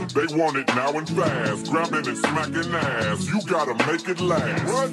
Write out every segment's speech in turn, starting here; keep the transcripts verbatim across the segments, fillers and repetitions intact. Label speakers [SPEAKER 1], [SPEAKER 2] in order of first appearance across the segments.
[SPEAKER 1] They want it now and fast, grabbing and smacking ass. You gotta make it last. What?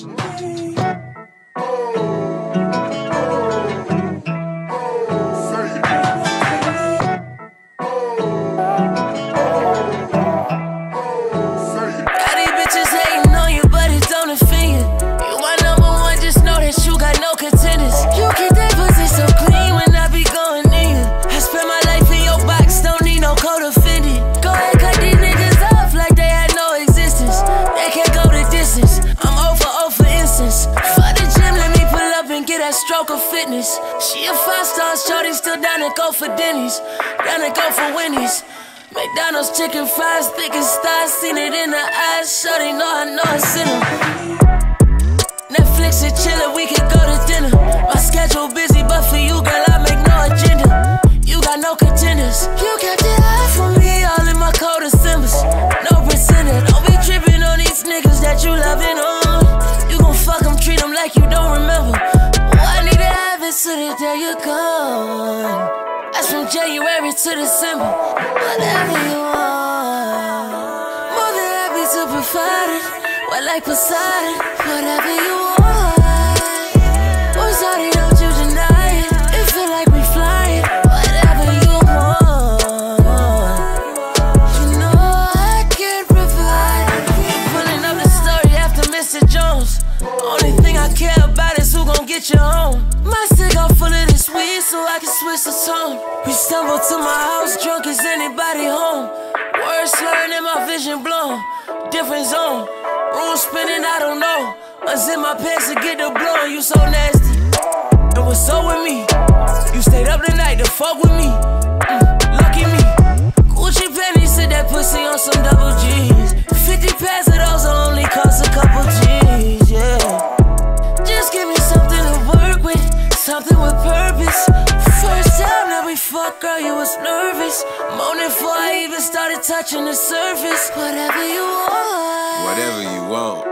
[SPEAKER 2] Stroke of fitness. She a five-star shorty, still down to go for Denny's, down to go for Wendy's. McDonald's chicken fries, thick as thighs, seen it in the eyes. Shorty know I know I seen her. Netflix and chillin', we can go to dinner. My schedule busy, but for you, girl, I make no agenda. You got no contenders. You got the eye for me, all in my cold Decembers. No pretender. Don't be trippin' on these niggas that you loving on. You gon' fuck them, treat them like you don't remember. So that there you gone. That's from January to December. Whatever you want. More than happy to provide it. Well, like Poseidon. Whatever you want. What's already don't you deny it. It feel like we flying. Whatever you want. You know I can provide. Pulling up the story after Mister Jones. Only thing I care about is who gon' get you home. My cigar full of this weed so I can switch the tone. We stumbled to my house drunk as anybody home. Words slurring and my vision blown. Different zone. Room spinning, I don't know. Unzip my pants to get the blow. You so nasty. And what's up with me? You stayed up the night to fuck with me. Mm, lucky me. Gucci pennies, sit that pussy on some double G's. Fifty pairs of those only cost a couple G's, yeah. Just give me something to work with, something with purpose. First time that we fucked, girl, you was nervous. Moaning before I even started touching the surface. Whatever you want.
[SPEAKER 3] Whatever you want.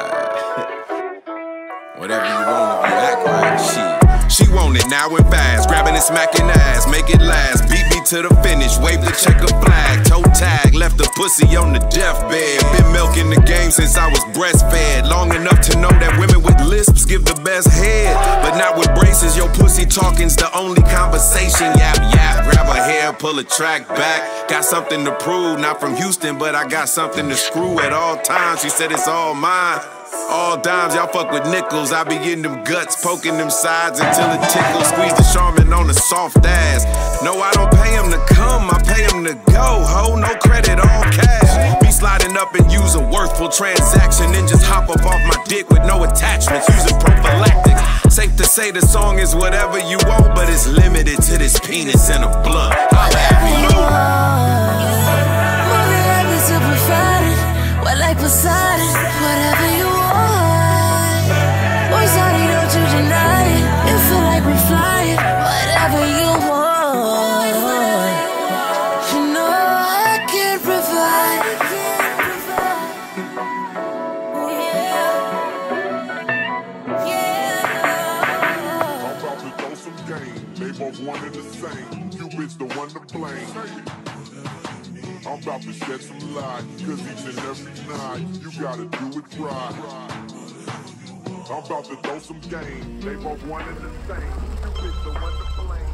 [SPEAKER 3] Whatever you want if you act right, shit. She want it now and fast, grabbing and smacking ass, make it last. Beat me to the finish, wave the checker flag. Toe tag, left the pussy on the deathbed. Been milking the game since I was breastfed. Long enough to know that women with lisps give the best head, but not with braces. Your pussy talking's the only conversation. Yap yap, grab her hair, pull a track back. Got something to prove, not from Houston, but I got something to screw at all times. She said it's all mine. All dimes, y'all fuck with nickels. I be getting them guts, poking them sides until it tickles. Squeeze the Charmin on the soft ass. No, I don't pay him to come, I pay him to go. Ho, no credit, all cash. Be sliding up and use a worthful transaction, then just hop up off my dick with no attachments, using prophylactics. Safe to say the song is whatever you want, but it's limited to this penis and a blunt.
[SPEAKER 2] Whatever you want. More than happy to provide it. Well, like Poseidon. Whatever you want. Sorry, don't you deny it. It feel like we flying. Whatever you want. You know I can provide. Yeah. Yeah.
[SPEAKER 1] I'm about to throw some game. They both one and the same. You bitch the one to blame. I'm about to shed some light, cause each and every night you gotta do it right. I'm about to throw some game. They both one and the same. You pick the one to blame.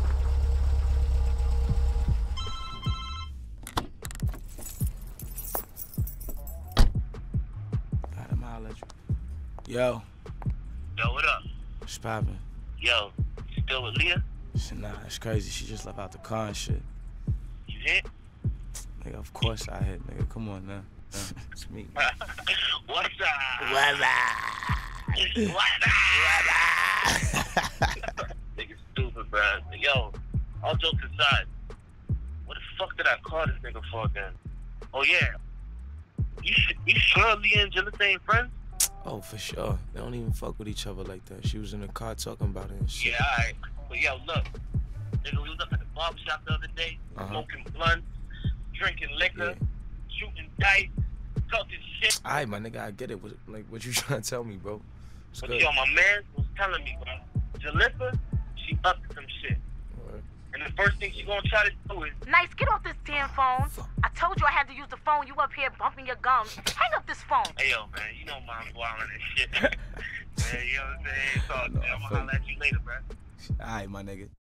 [SPEAKER 4] Alright, I'ma holler at you. Yo.
[SPEAKER 5] Yo, what up?
[SPEAKER 4] What's poppin'?
[SPEAKER 5] Yo, you still with Leah?
[SPEAKER 4] Shit, nah, it's crazy. She just left out the car and shit.
[SPEAKER 5] You hit?
[SPEAKER 4] Nigga, of course I hit, nigga. Come on now. It's me.
[SPEAKER 5] What's up?
[SPEAKER 4] What's up?
[SPEAKER 5] What? Nigga stupid, bro. Yo, all jokes aside, what the fuck did I call this nigga for again? Oh yeah, you you sure Leah and Jillith ain't friends?
[SPEAKER 4] Oh, for sure. They don't even fuck with each other like that. She was in the car talking about it and shit.
[SPEAKER 5] Yeah, alright. But yo, look, nigga, we was up at the barbershop the other day, uh-huh. smoking blunts, drinking liquor, yeah. shooting dice, talking shit.
[SPEAKER 4] Alright, my nigga, I get it. What, like, what you trying to tell me, bro? It's
[SPEAKER 5] but
[SPEAKER 4] good.
[SPEAKER 5] yo, my man was telling me, bro, Jalissa, she up to some shit.
[SPEAKER 4] Right.
[SPEAKER 5] And the first thing she gonna try to do is...
[SPEAKER 6] Nice, get off this damn phone. I told you I use the phone. You up here bumping your gums. Hang up this phone.
[SPEAKER 5] Hey, yo, man, you know mom's wildin' and shit. Man, you know what I'm saying? So,
[SPEAKER 7] No,
[SPEAKER 5] I'm
[SPEAKER 7] I
[SPEAKER 5] gonna
[SPEAKER 7] feel
[SPEAKER 5] holler at you later, bro.
[SPEAKER 7] All right, my nigga.